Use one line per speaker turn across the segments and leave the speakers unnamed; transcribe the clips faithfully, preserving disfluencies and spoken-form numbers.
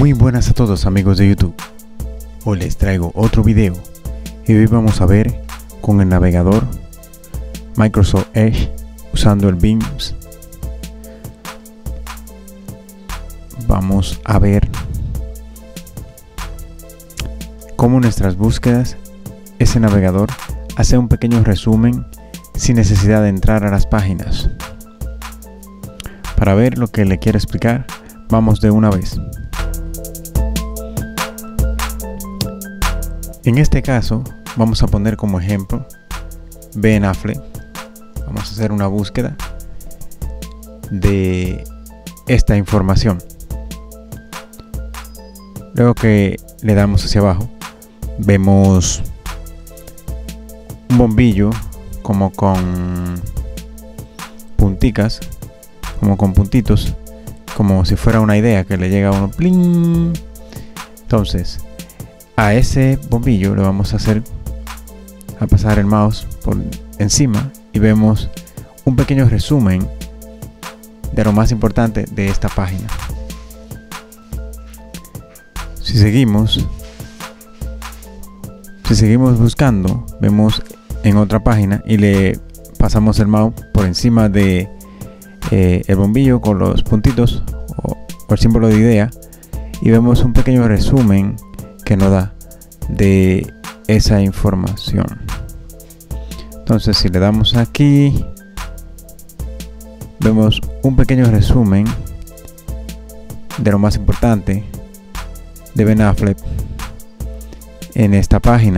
Muy buenas a todos amigos de YouTube. Hoy les traigo otro video y hoy vamos a ver con el navegador Microsoft Edge usando el Bing. Vamos a ver cómo nuestras búsquedas, ese navegador hace un pequeño resumen sin necesidad de entrar a las páginas. Para ver lo que le quiero explicar, vamos de una vez. En este caso vamos a poner como ejemplo Ben Affleck. Vamos a hacer una búsqueda de esta información. Luego que le damos hacia abajo, vemos un bombillo como con punticas, como con puntitos, como si fuera una idea que le llega a uno. ¡Pling! Entonces a ese bombillo le vamos a hacer a pasar el mouse por encima y vemos un pequeño resumen de lo más importante de esta página. Si seguimos si seguimos buscando, vemos en otra página y le pasamos el mouse por encima de eh, el bombillo con los puntitos o, o el símbolo de idea y vemos un pequeño resumen que nos da de esa información. Entonces si le damos aquí, vemos un pequeño resumen de lo más importante de Ben Affleck en esta página.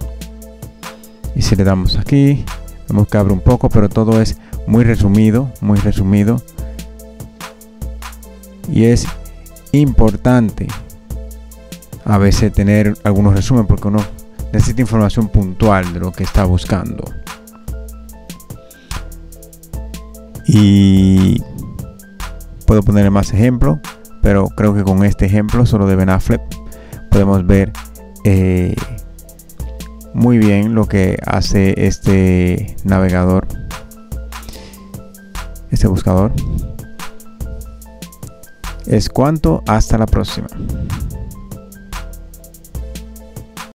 Y si le damos aquí, vemos que abre un poco, pero todo es muy resumido, muy resumido. Y es importante a veces tener algunos resúmenes porque uno necesita información puntual de lo que está buscando. Y puedo ponerle más ejemplos, pero creo que con este ejemplo solo de Ben Affleck podemos ver eh, muy bien lo que hace este navegador, este buscador. Es cuanto, hasta la próxima.